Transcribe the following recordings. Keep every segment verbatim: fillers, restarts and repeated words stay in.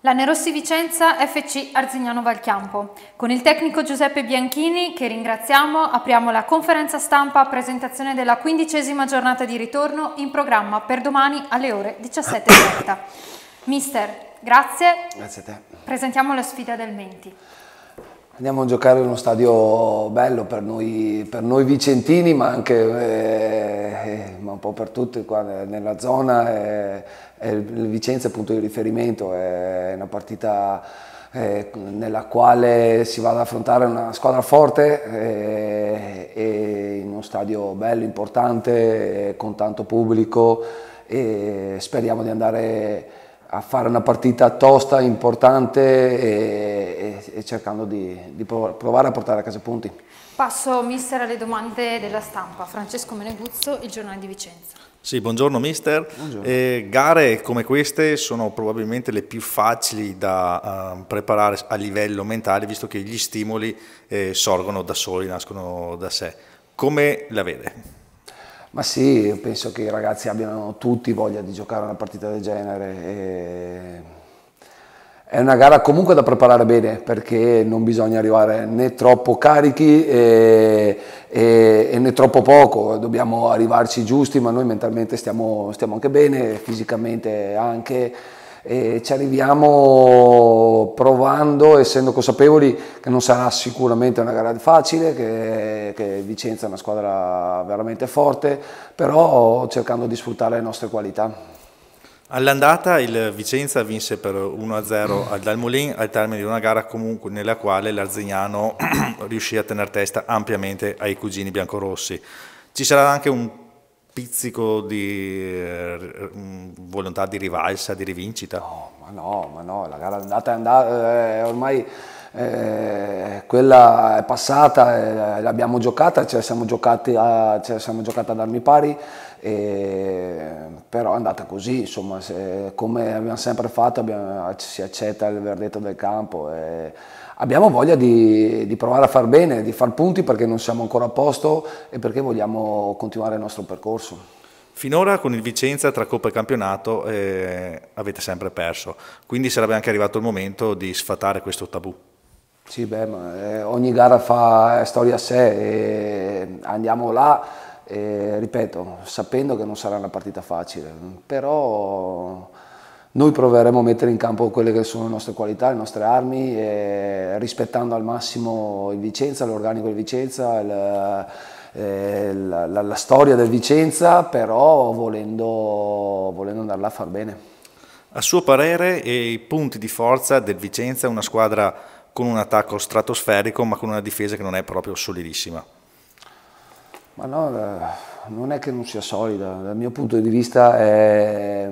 Lanerossi Vicenza F C Arzignano Valchiampo. Con il tecnico Giuseppe Bianchini, che ringraziamo, apriamo la conferenza stampa a presentazione della quindicesima giornata di ritorno in programma per domani alle ore diciassette e trenta. Mister, grazie. Grazie a te. Presentiamo la sfida del Menti. Andiamo a giocare in uno stadio bello per noi, per noi vicentini, ma anche eh, ma un po' per tutti qua nella zona. Eh, eh, il Vicenza è punto di riferimento, è una partita eh, nella quale si va ad affrontare una squadra forte eh, e in uno stadio bello, importante, eh, con tanto pubblico, e speriamo di andare a fare una partita tosta, importante e, e, e cercando di, di provare a portare a casa punti. Passo, mister, alle domande della stampa. Francesco Meneguzzo, Il Giornale di Vicenza. Sì, buongiorno mister. Buongiorno. Eh, gare come queste sono probabilmente le più facili da uh, preparare a livello mentale, visto che gli stimoli eh, sorgono da soli, nascono da sé. Come la vede? Ma sì, io penso che i ragazzi abbiano tutti voglia di giocare una partita del genere. E è una gara comunque da preparare bene, perché non bisogna arrivare né troppo carichi e, e, e né troppo poco, dobbiamo arrivarci giusti, ma noi mentalmente stiamo, stiamo anche bene, fisicamente anche. E ci arriviamo provando, essendo consapevoli che non sarà sicuramente una gara facile, che, che Vicenza è una squadra veramente forte, però cercando di sfruttare le nostre qualità. All'andata il Vicenza vinse per uno a zero al Dalmolin al termine di una gara comunque nella quale l'Arzignano riuscì a tenere testa ampiamente ai cugini biancorossi. Ci sarà anche un pizzico di eh, volontà di rivalsa, di rivincita? No, ma no, ma no, la gara andata è andata, eh, ormai eh, quella è passata, eh, l'abbiamo giocata, ce la siamo giocati a, ce la siamo giocata ad armi pari, eh, però è andata così, insomma, se, come abbiamo sempre fatto, abbiamo, si accetta il verdetto del campo. Eh, Abbiamo voglia di, di provare a far bene, di far punti, perché non siamo ancora a posto e perché vogliamo continuare il nostro percorso. Finora con il Vicenza tra Coppa e Campionato eh, avete sempre perso, quindi sarebbe anche arrivato il momento di sfatare questo tabù. Sì, beh, ma eh, ogni gara fa storia a sé e andiamo là, e, ripeto, sapendo che non sarà una partita facile, però noi proveremo a mettere in campo quelle che sono le nostre qualità, le nostre armi, e rispettando al massimo il Vicenza, l'organico del Vicenza, il, eh, la, la, la storia del Vicenza, però volendo, volendo andare là a far bene. A suo parere, i punti di forza del Vicenza è una squadra con un attacco stratosferico, ma con una difesa che non è proprio solidissima? Ma no, non è che non sia solida, dal mio punto di vista è...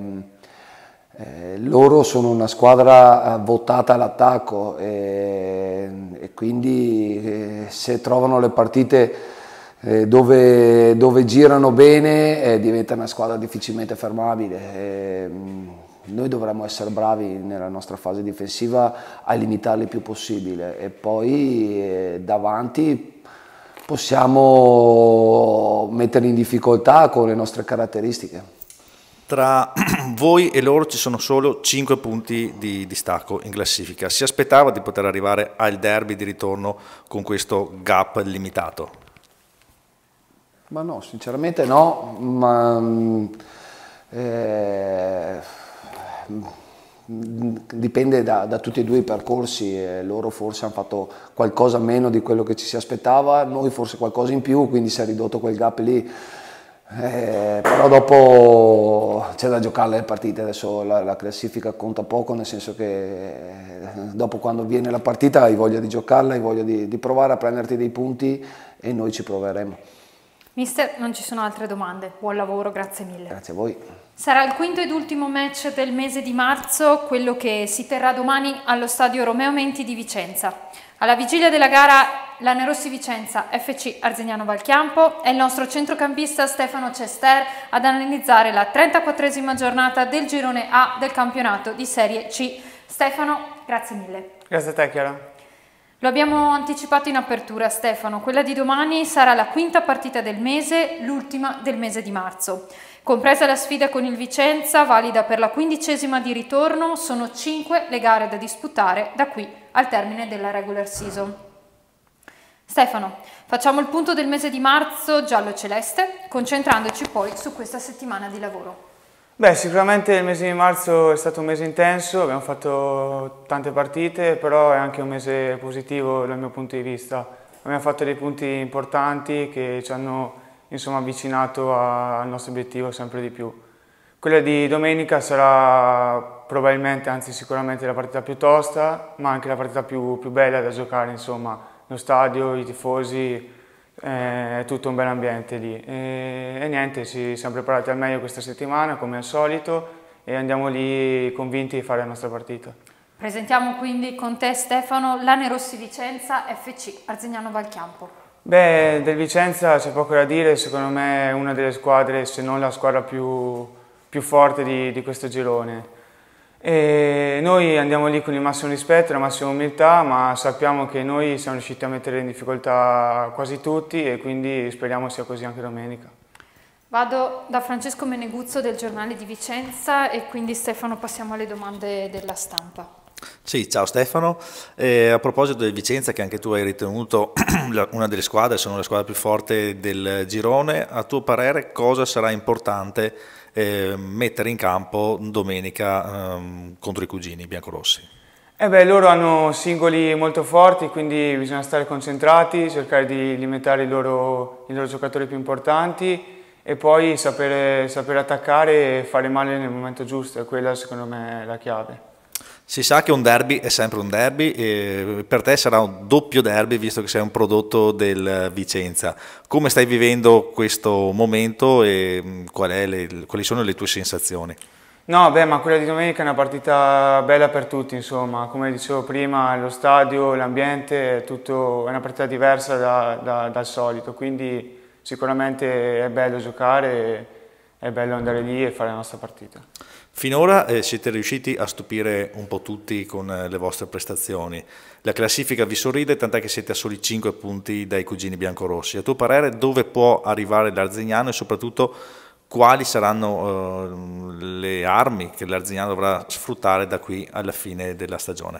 Eh, loro sono una squadra votata all'attacco e, e quindi eh, se trovano le partite eh, dove, dove girano bene eh, diventa una squadra difficilmente fermabile. Eh, noi dovremmo essere bravi nella nostra fase difensiva a limitarli il più possibile e poi eh, davanti possiamo mettere in difficoltà con le nostre caratteristiche. Tra voi e loro ci sono solo cinque punti di distacco in classifica. Si aspettava di poter arrivare al derby di ritorno con questo gap limitato? Ma no, sinceramente no, ma eh, dipende da, da tutti e due i percorsi. Eh, loro forse hanno fatto qualcosa meno di quello che ci si aspettava, noi forse qualcosa in più, quindi si è ridotto quel gap lì. Eh, però dopo c'è da giocare le partite, adesso la, la classifica conta poco, nel senso che eh, dopo, quando viene la partita, hai voglia di giocarla, hai voglia di, di provare a prenderti dei punti e noi ci proveremo. Mister, non ci sono altre domande, buon lavoro, grazie mille. Grazie a voi. Sarà il quinto ed ultimo match del mese di marzo, quello che si terrà domani allo stadio Romeo Menti di Vicenza. Alla vigilia della gara Lanerossi Vicenza F C Arzignano Valchiampo è il nostro centrocampista Stefano Cester ad analizzare la trentaquattresima giornata del girone A del campionato di Serie C. Stefano, grazie mille. Grazie a te, Chiara. Lo abbiamo anticipato in apertura, Stefano, quella di domani sarà la quinta partita del mese, l'ultima del mese di marzo. Compresa la sfida con il Vicenza, valida per la quindicesima di ritorno, sono cinque le gare da disputare da qui al termine della regular season. Stefano, facciamo il punto del mese di marzo giallo-celeste, concentrandoci poi su questa settimana di lavoro. Beh, sicuramente il mese di marzo è stato un mese intenso, abbiamo fatto tante partite, però è anche un mese positivo dal mio punto di vista. Abbiamo fatto dei punti importanti che ci hanno, insomma, avvicinato a, al nostro obiettivo sempre di più. Quella di domenica sarà probabilmente, anzi sicuramente, la partita più tosta, ma anche la partita più, più bella da giocare, insomma, lo stadio, i tifosi, è tutto un bel ambiente lì e, e niente, ci siamo preparati al meglio questa settimana come al solito e andiamo lì convinti di fare la nostra partita. Presentiamo quindi con te Stefano Lanerossi Vicenza F C Arzignano Valchiampo. Beh, del Vicenza c'è poco da dire, secondo me è una delle squadre, se non la squadra più, più forte di, di questo girone. E noi andiamo lì con il massimo rispetto e la massima umiltà, ma sappiamo che noi siamo riusciti a mettere in difficoltà quasi tutti e quindi speriamo sia così anche domenica. Vado da Francesco Meneguzzo del Giornale di Vicenza e quindi Stefano passiamo alle domande della stampa. Sì, ciao Stefano. Eh, a proposito del Vicenza, che anche tu hai ritenuto una delle squadre, sono le squadre più forti del girone, a tuo parere cosa sarà importante eh, mettere in campo domenica ehm, contro i cugini biancorossi? Eh beh, loro hanno singoli molto forti, quindi bisogna stare concentrati, cercare di limitare i loro, i loro giocatori più importanti e poi sapere, sapere attaccare e fare male nel momento giusto, e quella secondo me è la chiave. Si sa che un derby è sempre un derby e per te sarà un doppio derby visto che sei un prodotto del Vicenza. Come stai vivendo questo momento e qual è le, quali sono le tue sensazioni? No, beh, ma quella di domenica è una partita bella per tutti, insomma, come dicevo prima, lo stadio, l'ambiente, è, tutto, è una partita diversa da, da, dal solito, quindi sicuramente è bello giocare, è bello andare lì e fare la nostra partita. Finora eh, siete riusciti a stupire un po' tutti con eh, le vostre prestazioni. La classifica vi sorride, tant'è che siete a soli cinque punti dai cugini biancorossi. A tuo parere dove può arrivare l'Arzignano e soprattutto quali saranno eh, le armi che l'Arzignano dovrà sfruttare da qui alla fine della stagione?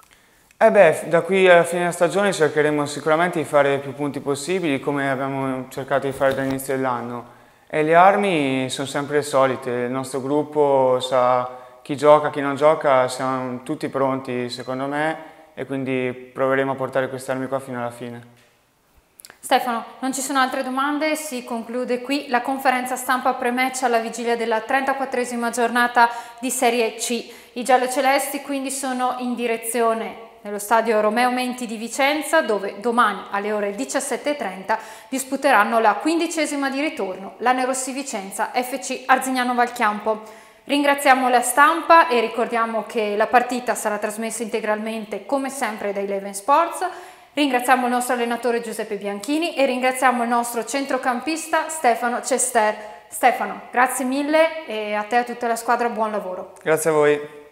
Eh beh, da qui alla fine della stagione cercheremo sicuramente di fare più punti possibili, come abbiamo cercato di fare dall'inizio dell'anno. E le armi sono sempre le solite, il nostro gruppo sa chi gioca, chi non gioca, siamo tutti pronti secondo me e quindi proveremo a portare queste armi qua fino alla fine. Stefano, non ci sono altre domande, si conclude qui la conferenza stampa pre-match alla vigilia della trentaquattresima giornata di Serie C. I giallocelesti quindi sono in direzione nello stadio Romeo Menti di Vicenza, dove domani alle ore diciassette e trenta disputeranno la quindicesima di ritorno, Lanerossi Vicenza F C Arzignano Valchiampo. Ringraziamo la stampa e ricordiamo che la partita sarà trasmessa integralmente come sempre da Eleven Sports. Ringraziamo il nostro allenatore Giuseppe Bianchini e ringraziamo il nostro centrocampista Stefano Cester. Stefano, grazie mille e a te e a tutta la squadra buon lavoro. Grazie a voi.